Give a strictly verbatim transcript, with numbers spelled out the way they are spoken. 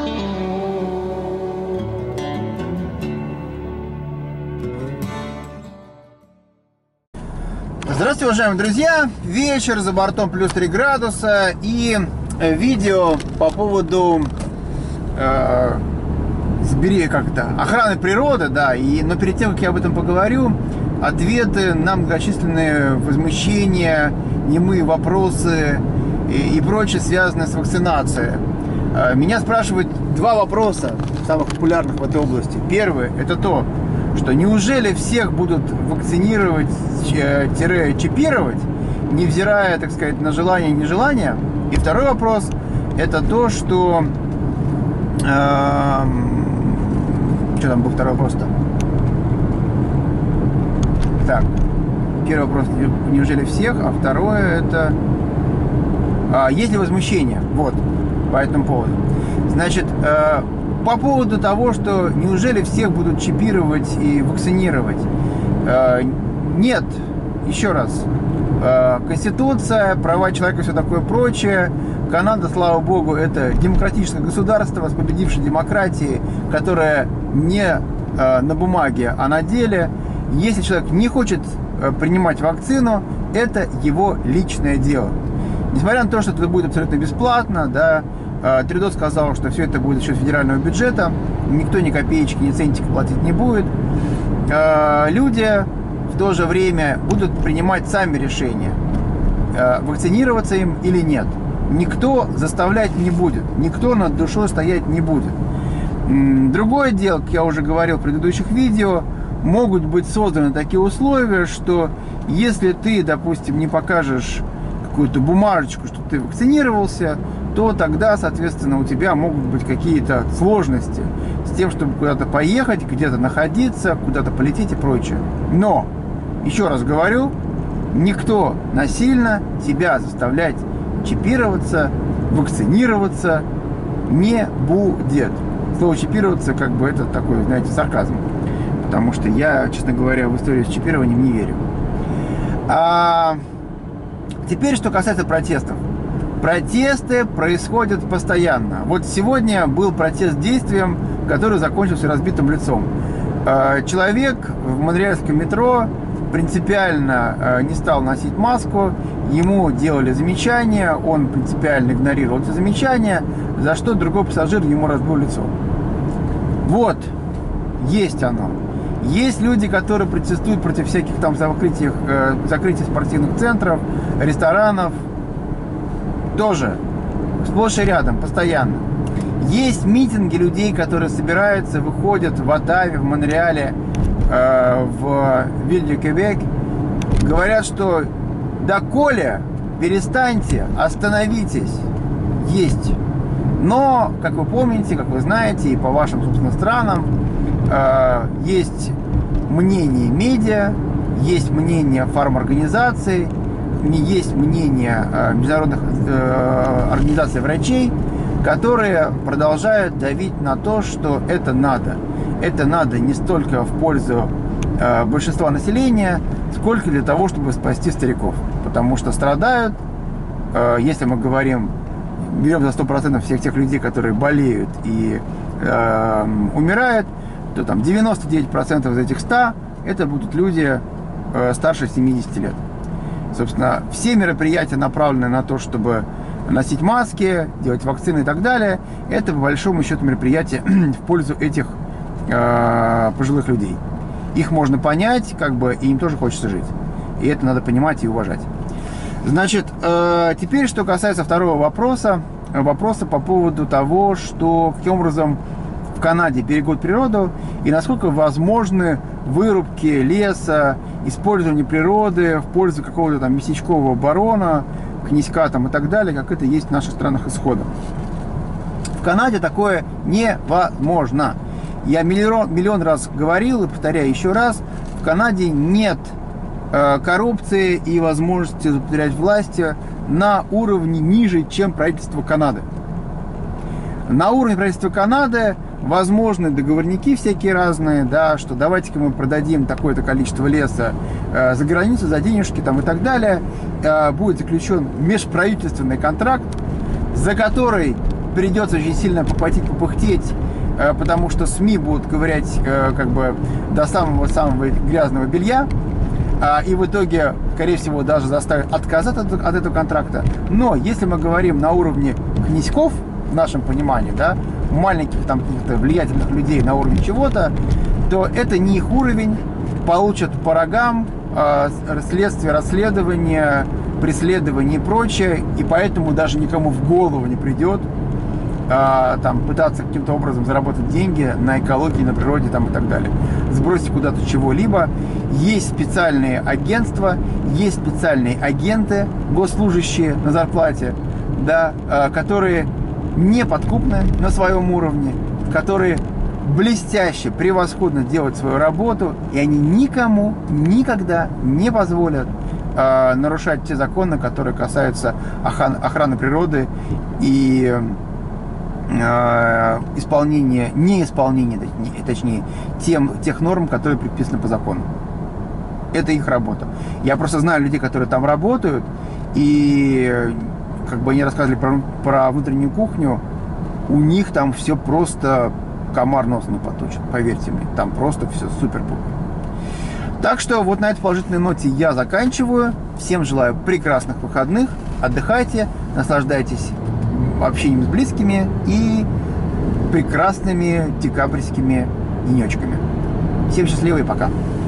Здравствуйте, уважаемые друзья! Вечер, за бортом плюс три градуса, и видео по поводу э, сбери как-то охраны природы, да, и, но перед тем, как я об этом поговорю, ответы на многочисленные возмущения, немые вопросы и, и прочее, связанное с вакцинацией. Э, меня спрашивают два вопроса, самых популярных в этой области. Первый – это то, что неужели всех будут вакцинировать-чипировать, невзирая, так сказать, на желание и нежелание? И второй вопрос – это то, что… Э, что там был второй вопрос-то? Так, первый вопрос – неужели всех? А второе – это… А, есть ли возмущение? Вот, по этому поводу. Значит… Э, По поводу того, что неужели всех будут чипировать и вакцинировать? Нет, еще раз. Конституция, права человека и все такое прочее. Канада, слава богу, это демократическое государство с победившей демократией, которая не на бумаге, а на деле. Если человек не хочет принимать вакцину, это его личное дело. Несмотря на то, что это будет абсолютно бесплатно, да, Трюдо сказал, что все это будет за счет федерального бюджета, никто ни копеечки, ни центика платить не будет. Люди в то же время будут принимать сами решения, вакцинироваться им или нет. Никто заставлять не будет, никто над душой стоять не будет. Другое дело, как я уже говорил в предыдущих видео, могут быть созданы такие условия, что если ты, допустим, не покажешь какую-то бумажечку, что ты вакцинировался, то тогда, соответственно, у тебя могут быть какие-то сложности с тем, чтобы куда-то поехать, где-то находиться, куда-то полететь и прочее. Но, еще раз говорю, никто насильно тебя заставлять чипироваться, вакцинироваться не будет. Слово чипироваться, как бы, это такой, знаете, сарказм. Потому что я, честно говоря, в историю с чипированием не верю. А теперь, что касается протестов. Протесты происходят постоянно. Вот сегодня был протест действием, который закончился разбитым лицом. Человек в монреальском метро принципиально не стал носить маску, ему делали замечания, он принципиально игнорировал эти замечания, за что другой пассажир ему разбил лицо. Вот, есть оно. Есть люди, которые протестуют против всяких там закрытий, закрытий спортивных центров, ресторанов. Тоже сплошь и рядом, постоянно. Есть митинги людей, которые собираются, выходят в Оттаве, в Монреале, э, в Вилле-Квебек. Говорят, что доколе перестаньте, остановитесь. Есть. Но, как вы помните, как вы знаете, и по вашим, собственно, странам, э, есть мнение медиа, есть мнение фарморганизаций, есть мнение международных э, организаций врачей, которые продолжают давить на то, что это надо. Это надо не столько в пользу э, большинства населения, сколько для того, чтобы спасти стариков. Потому что страдают, э, если мы говорим, берем за сто процентов всех тех людей, которые болеют и э, умирают, то там девяносто девять процентов из этих ста это будут люди э, старше семидесяти лет. Собственно, все мероприятия направлены на то, чтобы носить маски, делать вакцины и так далее. Это, по большому счету, мероприятия в пользу этих э, пожилых людей. Их можно понять, как бы, и им тоже хочется жить. И это надо понимать и уважать. Значит, э, теперь, что касается второго вопроса. Вопроса по поводу того, что, каким образом в Канаде берегут природу и насколько возможны вырубки леса, использование природы в пользу какого-то там местечкового барона, князька там и так далее, как это есть в наших странах исхода. В Канаде такое невозможно. Я миллион, миллион раз говорил и повторяю еще раз, в Канаде нет э, коррупции и возможности злоупотреблять властью на уровне ниже, чем правительство Канады. На уровне правительства Канады возможны договорники всякие разные, да, что давайте-ка мы продадим такое-то количество леса э, за границу, за денежки там и так далее. Э, будет заключен межправительственный контракт, за который придется очень сильно попотеть, попыхтеть, потому что СМИ будут ковырять как бы до самого-самого грязного белья, и в итоге, скорее всего, даже заставят отказаться от, от этого контракта. Но если мы говорим на уровне князьков, в нашем понимании, да, маленьких там каких-то влиятельных людей на уровне чего-то, то это не их уровень, получат по рогам, следствие, расследование, преследование и прочее, и поэтому даже никому в голову не придет там пытаться каким-то образом заработать деньги на экологии, на природе там, и так далее. Сбросить куда-то чего-либо. Есть специальные агентства, есть специальные агенты, госслужащие на зарплате, да, которые неподкупны на своем уровне, которые блестяще, превосходно делают свою работу, и они никому никогда не позволят э, нарушать те законы, которые касаются охраны, охраны природы и исполнение, неисполнение, точнее, точнее тем, тех норм, которые предписаны по закону. Это их работа. Я просто знаю людей, которые там работают, и как бы они рассказывали про, про внутреннюю кухню, у них там все просто комар нос не поточит, поверьте мне, там просто все супер-пупер. Так что вот на этой положительной ноте я заканчиваю. Всем желаю прекрасных выходных, отдыхайте, наслаждайтесь общением с близкими и прекрасными декабрьскими денечками. Всем счастливо и пока.